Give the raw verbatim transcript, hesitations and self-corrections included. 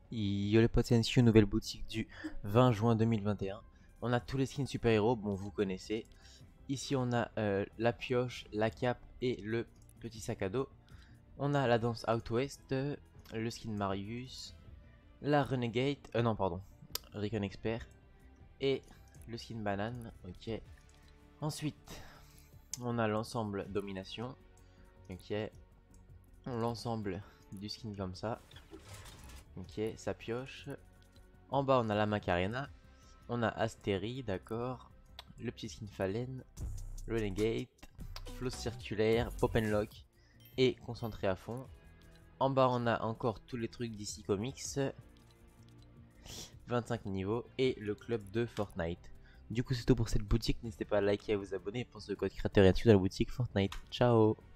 Yo les potes, c'est N C U, nouvelle boutique du vingt juin deux mille vingt et un. On a tous les skins super-héros, bon vous connaissez. Ici on a euh, la pioche, la cape et le petit sac à dos. On a la danse Out West, euh, le skin Marius, la Renegade, euh non pardon, Recon Expert et le skin Banane, ok. Ensuite on a l'ensemble Domination, ok. L'ensemble du skin comme ça, ok, sa pioche. En bas on a la Macarena. On a Astérie, d'accord. Le petit skin Fallen, Renegade, flosse circulaire, Pop and Lock et concentré à fond. En bas, on a encore tous les trucs d'ici Comics, vingt-cinq niveaux et le club de Fortnite. Du coup, c'est tout pour cette boutique. N'hésitez pas à liker et à vous abonner. Et pensez au code créateur gratuit dans la boutique Fortnite. Ciao!